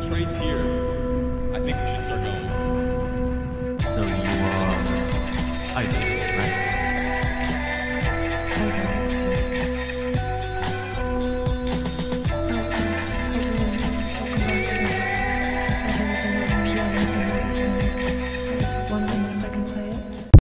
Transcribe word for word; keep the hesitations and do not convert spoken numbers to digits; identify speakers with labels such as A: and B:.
A: train's here. I think we should start going.
B: So you are. I do.